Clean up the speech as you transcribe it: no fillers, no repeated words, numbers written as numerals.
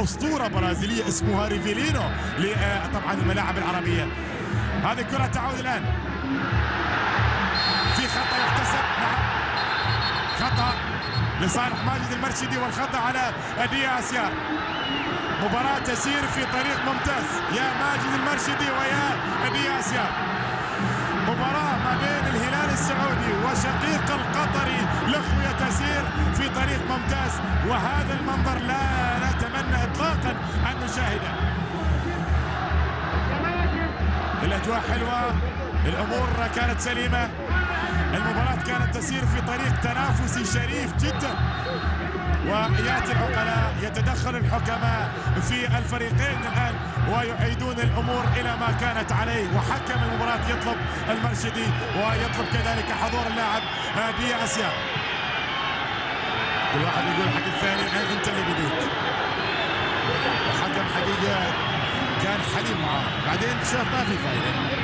اسطوره برازيليه اسمها ريفيلينو طبعا الملاعب العربيه. هذه الكره تعود الان في خطا يحتسب، نعم خطا لصالح ماجد المرشدي والخطا على دياس يار. مباراة تسير في طريق ممتاز يا ماجد المرشدي ويا دياس يار. مباراة ما بين الهلال السعودي وشقيق القطري الاخوية تسير في طريق ممتاز، وهذا المنظر لا نتمنى اطلاقا ان نشاهده. الاجواء حلوة، الامور كانت سليمة، المباراة كانت تسير في طريق تنافسي شريف جدا، وياتي العقلاء يتدخل الحكماء في الفريقين الان ويعيدون الامور الى ما كانت عليه، وحكم المباراه يطلب المرشدي ويطلب كذلك حضور اللاعب دياس يار. كل واحد يقول حق الثاني انت اللي بديت، الحكم حقيقه كان حليم معاه، بعدين شاف ما في فائده